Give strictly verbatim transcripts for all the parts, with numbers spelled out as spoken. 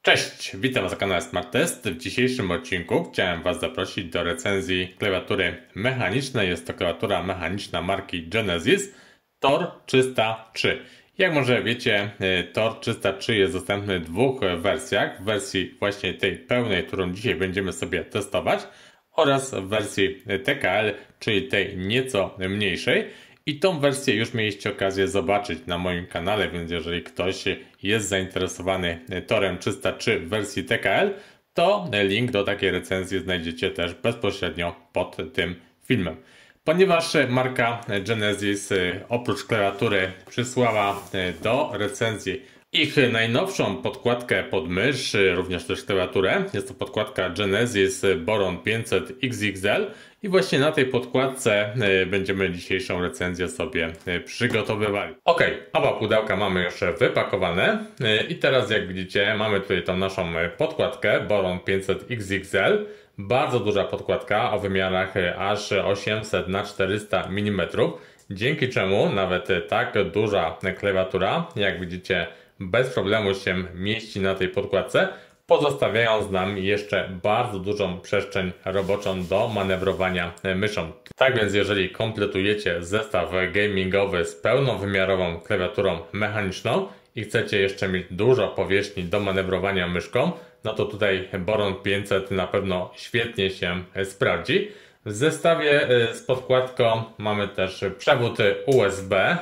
Cześć, witam Was na kanale Smart Test. W dzisiejszym odcinku chciałem Was zaprosić do recenzji klawiatury mechanicznej. Jest to klawiatura mechaniczna marki Genesis Tor trzysta trzy. Jak może wiecie, Tor trzysta trzy jest dostępny w dwóch wersjach. W wersji właśnie tej pełnej, którą dzisiaj będziemy sobie testować, oraz w wersji T K L, czyli tej nieco mniejszej. I tą wersję już mieliście okazję zobaczyć na moim kanale, więc jeżeli ktoś jest zainteresowany Torem trzysta trzy w wersji T K L, to link do takiej recenzji znajdziecie też bezpośrednio pod tym filmem. Ponieważ marka Genesis oprócz klawiatury przysłała do recenzji ich najnowszą podkładkę pod mysz, również też klawiaturę. Jest to podkładka Genesis Boron pięćset X X L i właśnie na tej podkładce będziemy dzisiejszą recenzję sobie przygotowywali. Ok, oba pudełka mamy już wypakowane i teraz jak widzicie mamy tutaj tą naszą podkładkę Boron pięćset X X L. Bardzo duża podkładka o wymiarach aż osiemset na czterysta milimetrów, dzięki czemu nawet tak duża klawiatura, jak widzicie, bez problemu się mieści na tej podkładce, pozostawiając nam jeszcze bardzo dużą przestrzeń roboczą do manewrowania myszą. Tak więc jeżeli kompletujecie zestaw gamingowy z pełnowymiarową klawiaturą mechaniczną i chcecie jeszcze mieć dużo powierzchni do manewrowania myszką, no to tutaj Boron pięćset na pewno świetnie się sprawdzi. W zestawie z podkładką mamy też przewód U S B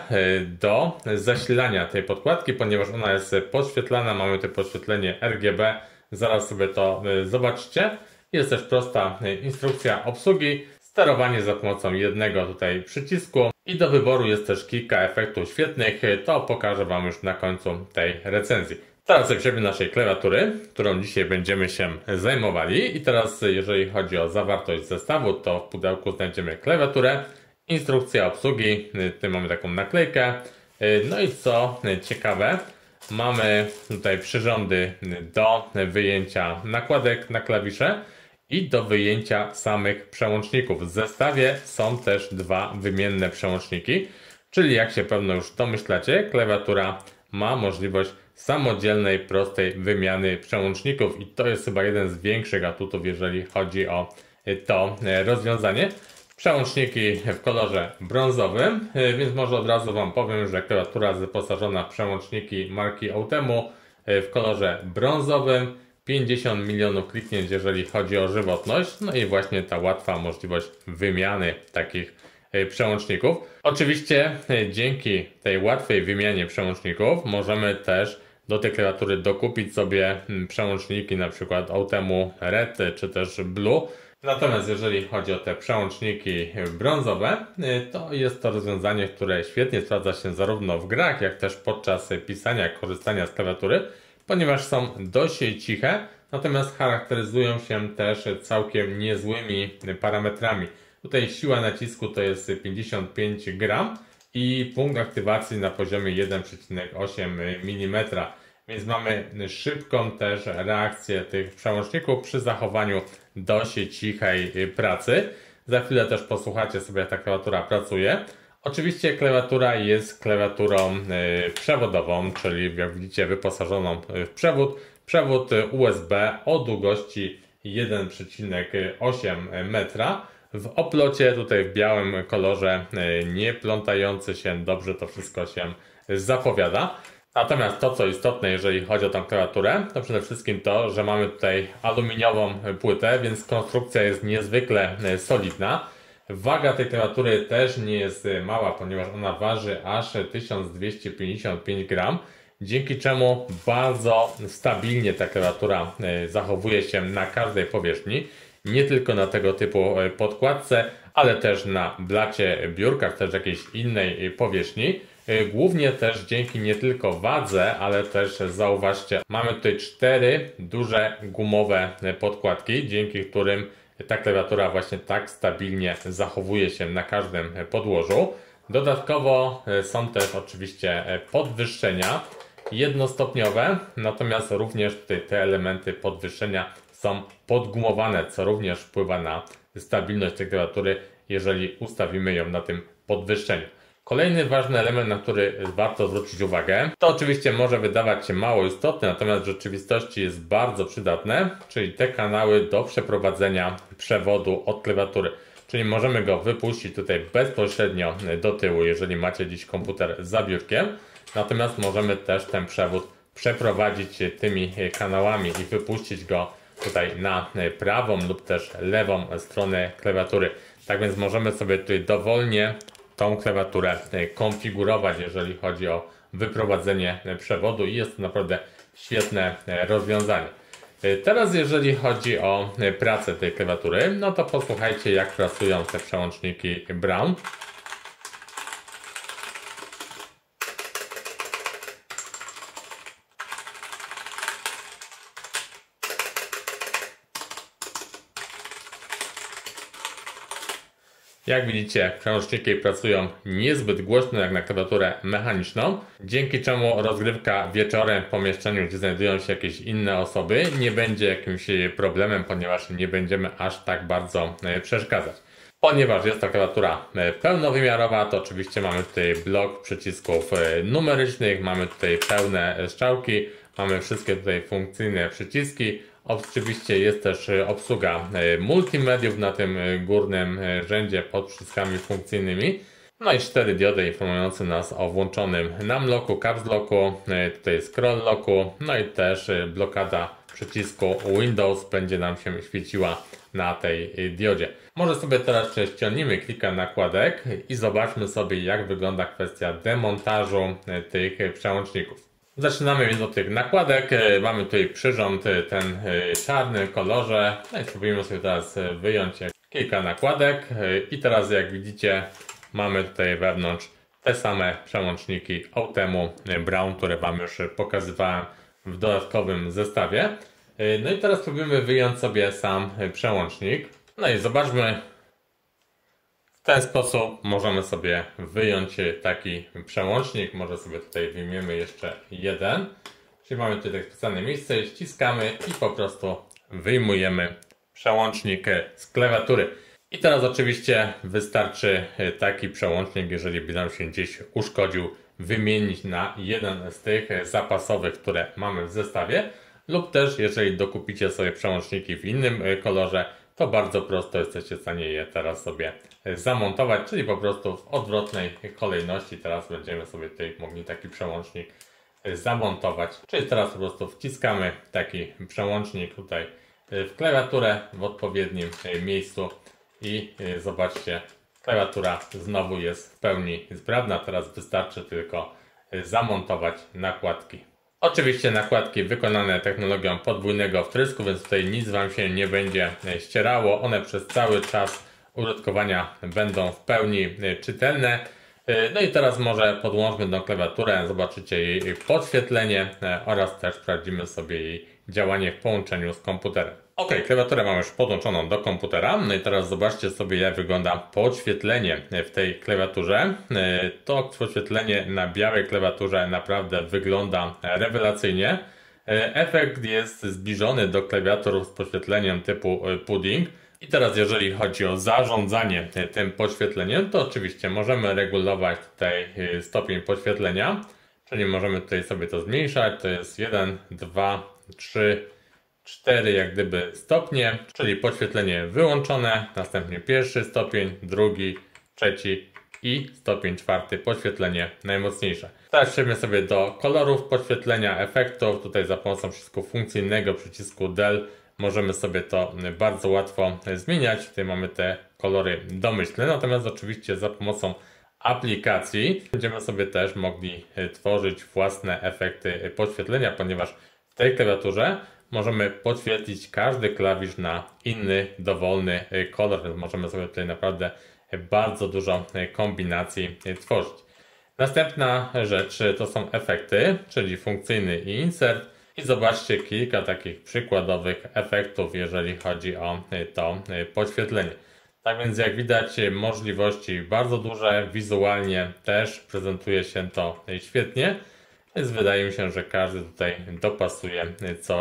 do zasilania tej podkładki, ponieważ ona jest podświetlana, mamy tutaj podświetlenie R G B, zaraz sobie to zobaczycie. Jest też prosta instrukcja obsługi, sterowanie za pomocą jednego tutaj przycisku i do wyboru jest też kilka efektów świetnych, to pokażę Wam już na końcu tej recenzji. Teraz przejdziemy do naszej klawiatury, którą dzisiaj będziemy się zajmowali. I teraz jeżeli chodzi o zawartość zestawu, to w pudełku znajdziemy klawiaturę, instrukcję obsługi, tutaj mamy taką naklejkę. No i co ciekawe, mamy tutaj przyrządy do wyjęcia nakładek na klawisze i do wyjęcia samych przełączników. W zestawie są też dwa wymienne przełączniki, czyli jak się pewno już domyślacie, klawiatura ma możliwość samodzielnej, prostej wymiany przełączników i to jest chyba jeden z większych atutów, jeżeli chodzi o to rozwiązanie. Przełączniki w kolorze brązowym, więc może od razu Wam powiem, że klawiatura wyposażona w przełączniki marki Outemu w kolorze brązowym, pięćdziesiąt milionów kliknięć, jeżeli chodzi o żywotność, no i właśnie ta łatwa możliwość wymiany takich przełączników. Oczywiście dzięki tej łatwej wymianie przełączników możemy też do tej klawiatury dokupić sobie przełączniki na przykład Outemu Red czy też Blue. Natomiast jeżeli chodzi o te przełączniki brązowe, to jest to rozwiązanie, które świetnie sprawdza się zarówno w grach, jak też podczas pisania, korzystania z klawiatury, ponieważ są dość ciche, natomiast charakteryzują się też całkiem niezłymi parametrami. Tutaj siła nacisku to jest pięćdziesiąt pięć gramów i punkt aktywacji na poziomie jeden przecinek osiem milimetra. Więc mamy szybką też reakcję tych przełączników przy zachowaniu dość cichej pracy. Za chwilę też posłuchacie sobie, jak ta klawiatura pracuje. Oczywiście klawiatura jest klawiaturą przewodową, czyli jak widzicie wyposażoną w przewód. Przewód U S B o długości jeden przecinek osiem metra. W oplocie tutaj w białym kolorze, nie plątający się, dobrze to wszystko się zapowiada. Natomiast to, co istotne, jeżeli chodzi o tę klawiaturę, to przede wszystkim to, że mamy tutaj aluminiową płytę, więc konstrukcja jest niezwykle solidna. Waga tej klawiatury też nie jest mała, ponieważ ona waży aż tysiąc dwieście pięćdziesiąt pięć gramów, dzięki czemu bardzo stabilnie ta klawiatura zachowuje się na każdej powierzchni. Nie tylko na tego typu podkładce, ale też na blacie biurka, też jakiejś innej powierzchni. Głównie też dzięki nie tylko wadze, ale też zauważcie, mamy tutaj cztery duże gumowe podkładki, dzięki którym ta klawiatura właśnie tak stabilnie zachowuje się na każdym podłożu. Dodatkowo są też oczywiście podwyższenia jednostopniowe, natomiast również tutaj te elementy podwyższenia są podgumowane, co również wpływa na stabilność tej klawiatury, jeżeli ustawimy ją na tym podwyższeniu. Kolejny ważny element, na który warto zwrócić uwagę, to oczywiście może wydawać się mało istotne, natomiast w rzeczywistości jest bardzo przydatne, czyli te kanały do przeprowadzenia przewodu od klawiatury. Czyli możemy go wypuścić tutaj bezpośrednio do tyłu, jeżeli macie dziś komputer za biurkiem, natomiast możemy też ten przewód przeprowadzić tymi kanałami i wypuścić go tutaj na prawą lub też lewą stronę klawiatury. Tak więc możemy sobie tutaj dowolnie tą klawiaturę konfigurować, jeżeli chodzi o wyprowadzenie przewodu i jest to naprawdę świetne rozwiązanie. Teraz jeżeli chodzi o pracę tej klawiatury, no to posłuchajcie, jak pracują te przełączniki Brown. Jak widzicie, przełączniki pracują niezbyt głośno jak na klawiaturę mechaniczną, dzięki czemu rozgrywka wieczorem w pomieszczeniu, gdzie znajdują się jakieś inne osoby, nie będzie jakimś problemem, ponieważ nie będziemy aż tak bardzo przeszkadzać. Ponieważ jest to klawiatura pełnowymiarowa, to oczywiście mamy tutaj blok przycisków numerycznych, mamy tutaj pełne strzałki, mamy wszystkie tutaj funkcyjne przyciski. Oczywiście jest też obsługa multimediów na tym górnym rzędzie pod przyciskami funkcyjnymi. No i cztery diody informujące nas o włączonym numlocku, caps locku, tutaj scroll locku, no i też blokada przycisku Windows będzie nam się świeciła na tej diodzie. Może sobie teraz ściągnijmy kilka nakładek i zobaczmy sobie, jak wygląda kwestia demontażu tych przełączników. Zaczynamy więc od tych nakładek. Mamy tutaj przyrząd ten czarny kolorze. No i spróbujemy sobie teraz wyjąć kilka nakładek. I teraz jak widzicie, mamy tutaj wewnątrz te same przełączniki Outemu Brown, które Wam już pokazywałem w dodatkowym zestawie. No i teraz spróbujemy wyjąć sobie sam przełącznik. No i zobaczmy. W ten sposób możemy sobie wyjąć taki przełącznik. Może sobie tutaj wyjmiemy jeszcze jeden. Czyli mamy tutaj takie specjalne miejsce, ściskamy i po prostu wyjmujemy przełącznik z klawiatury. I teraz oczywiście wystarczy taki przełącznik, jeżeli by nam się gdzieś uszkodził, wymienić na jeden z tych zapasowych, które mamy w zestawie. Lub też jeżeli dokupicie sobie przełączniki w innym kolorze, to bardzo prosto jesteście w stanie je teraz sobie zamontować, czyli po prostu w odwrotnej kolejności. Teraz będziemy sobie tutaj mogli taki przełącznik zamontować. Czyli teraz po prostu wciskamy taki przełącznik tutaj w klawiaturę w odpowiednim miejscu i zobaczcie, klawiatura znowu jest w pełni sprawna. Teraz wystarczy tylko zamontować nakładki. Oczywiście nakładki wykonane technologią podwójnego wtrysku, więc tutaj nic Wam się nie będzie ścierało. One przez cały czas użytkowania będą w pełni czytelne. No i teraz może podłączmy tą klawiaturę, zobaczycie jej podświetlenie oraz też sprawdzimy sobie jej działanie w połączeniu z komputerem. Ok, klawiaturę mam już podłączoną do komputera. No i teraz zobaczcie sobie, jak wygląda podświetlenie w tej klawiaturze. To podświetlenie na białej klawiaturze naprawdę wygląda rewelacyjnie. Efekt jest zbliżony do klawiatur z podświetleniem typu pudding. I teraz jeżeli chodzi o zarządzanie tym podświetleniem, to oczywiście możemy regulować tutaj stopień podświetlenia. Czyli możemy tutaj sobie to zmniejszać. To jest jeden, dwa, trzy, cztery jak gdyby stopnie, czyli podświetlenie wyłączone, następnie pierwszy stopień, drugi, trzeci i stopień czwarty, podświetlenie najmocniejsze. Teraz przejdźmy sobie do kolorów podświetlenia, efektów. Tutaj za pomocą przycisku funkcyjnego, przycisku del możemy sobie to bardzo łatwo zmieniać. Tutaj mamy te kolory domyślne, natomiast oczywiście za pomocą aplikacji będziemy sobie też mogli tworzyć własne efekty podświetlenia, ponieważ w tej klawiaturze możemy podświetlić każdy klawisz na inny, dowolny kolor, więc możemy sobie tutaj naprawdę bardzo dużo kombinacji tworzyć. Następna rzecz to są efekty, czyli funkcyjny i insert. I zobaczcie kilka takich przykładowych efektów, jeżeli chodzi o to podświetlenie. Tak więc jak widać, możliwości bardzo duże, wizualnie też prezentuje się to świetnie, więc wydaje mi się, że każdy tutaj dopasuje coś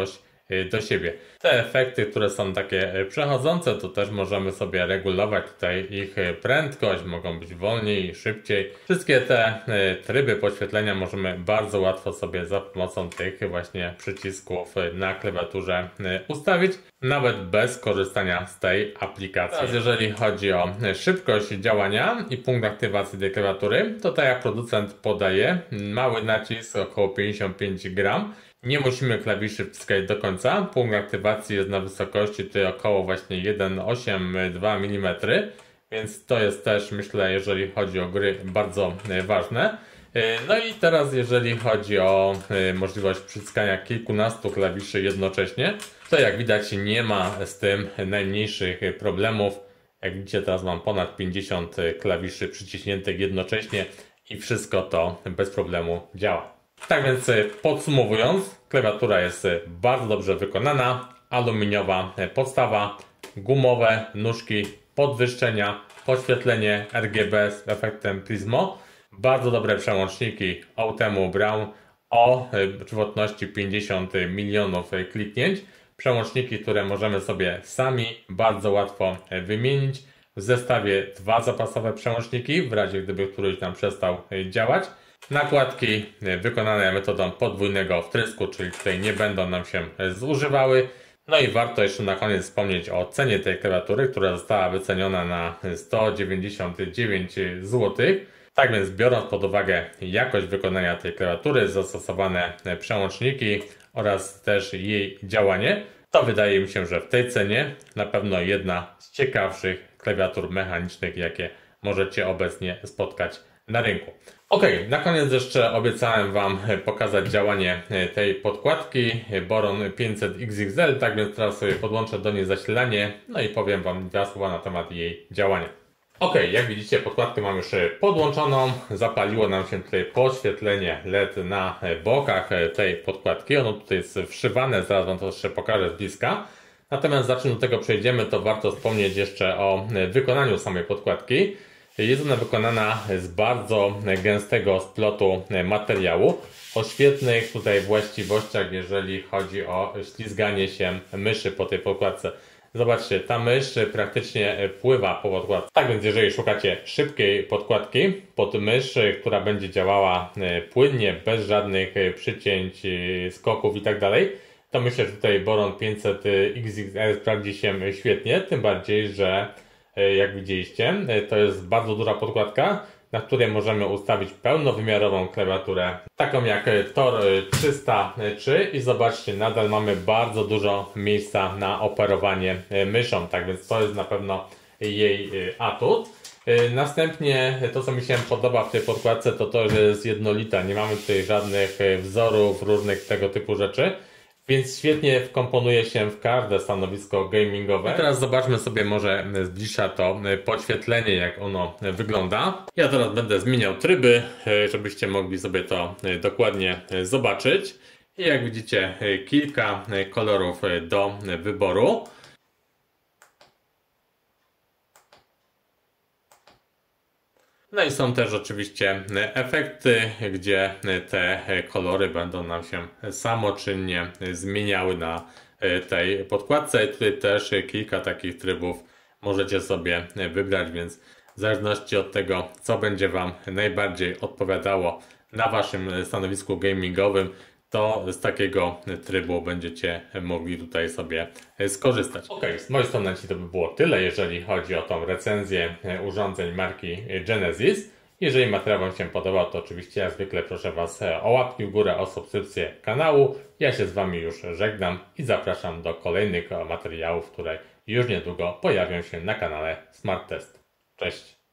do siebie. Te efekty, które są takie przechodzące, to też możemy sobie regulować tutaj ich prędkość, mogą być wolniej, szybciej. Wszystkie te tryby podświetlenia możemy bardzo łatwo sobie za pomocą tych właśnie przycisków na klawiaturze ustawić, nawet bez korzystania z tej aplikacji. Teraz jeżeli chodzi o szybkość działania i punkt aktywacji tej klawiatury, to tak jak producent podaje, mały nacisk około pięćdziesiąt pięć gram. Nie musimy klawiszy wciskać do końca. Punkt aktywacji jest na wysokości tutaj około właśnie jeden przecinek osiemdziesiąt dwa milimetra, więc to jest też, myślę, jeżeli chodzi o gry, bardzo ważne. No i teraz jeżeli chodzi o możliwość przyciskania kilkunastu klawiszy jednocześnie, to jak widać nie ma z tym najmniejszych problemów. Jak widzicie, teraz mam ponad pięćdziesiąt klawiszy przyciśniętych jednocześnie i wszystko to bez problemu działa. Tak więc podsumowując, klawiatura jest bardzo dobrze wykonana, aluminiowa podstawa, gumowe nóżki, podwyższenia, podświetlenie R G B z efektem Prismo, bardzo dobre przełączniki Outemu Braun o żywotności pięćdziesiąt milionów kliknięć, przełączniki, które możemy sobie sami bardzo łatwo wymienić, w zestawie dwa zapasowe przełączniki, w razie gdyby któryś nam przestał działać. Nakładki wykonane metodą podwójnego wtrysku, czyli tutaj nie będą nam się zużywały. No i warto jeszcze na koniec wspomnieć o cenie tej klawiatury, która została wyceniona na sto dziewięćdziesiąt dziewięć złotych. Tak więc biorąc pod uwagę jakość wykonania tej klawiatury, zastosowane przełączniki oraz też jej działanie, to wydaje mi się, że w tej cenie na pewno jedna z ciekawszych klawiatur mechanicznych, jakie możecie obecnie spotkać na rynku. Ok, na koniec jeszcze obiecałem Wam pokazać działanie tej podkładki Boron pięćset X X L, tak więc teraz sobie podłączę do niej zasilanie, no i powiem Wam dwa słowa na temat jej działania. Ok, jak widzicie, podkładkę mam już podłączoną, zapaliło nam się tutaj podświetlenie L E D na bokach tej podkładki, ono tutaj jest wszywane, zaraz Wam to jeszcze pokażę z bliska. Natomiast zanim do tego przejdziemy, to warto wspomnieć jeszcze o wykonaniu samej podkładki. Jest ona wykonana z bardzo gęstego splotu materiału o świetnych tutaj właściwościach, jeżeli chodzi o ślizganie się myszy po tej podkładce. Zobaczcie, ta mysz praktycznie pływa po podkładce. Tak więc jeżeli szukacie szybkiej podkładki pod mysz, która będzie działała płynnie, bez żadnych przycięć, skoków itd., to myślę, że tutaj Boron pięćset X X L sprawdzi się świetnie, tym bardziej, że jak widzieliście, to jest bardzo duża podkładka, na której możemy ustawić pełnowymiarową klawiaturę, taką jak Tor trzysta trzy i zobaczcie, nadal mamy bardzo dużo miejsca na operowanie myszą, tak więc to jest na pewno jej atut. Następnie to, co mi się podoba w tej podkładce, to to, że jest jednolita, nie mamy tutaj żadnych wzorów, różnych tego typu rzeczy. Więc świetnie wkomponuje się w każde stanowisko gamingowe. I teraz zobaczmy sobie może z bliższa to podświetlenie, jak ono wygląda. Ja teraz będę zmieniał tryby, żebyście mogli sobie to dokładnie zobaczyć. I jak widzicie, kilka kolorów do wyboru. No i są też oczywiście efekty, gdzie te kolory będą nam się samoczynnie zmieniały na tej podkładce. I tutaj też kilka takich trybów możecie sobie wybrać, więc w zależności od tego, co będzie Wam najbardziej odpowiadało na Waszym stanowisku gamingowym, to z takiego trybu będziecie mogli tutaj sobie skorzystać. Ok, z mojej strony to by było tyle, jeżeli chodzi o tą recenzję urządzeń marki Genesis. Jeżeli materiał Wam się podobał, to oczywiście jak zwykle proszę Was o łapki w górę, o subskrypcję kanału. Ja się z Wami już żegnam i zapraszam do kolejnych materiałów, które już niedługo pojawią się na kanale Smart Test. Cześć!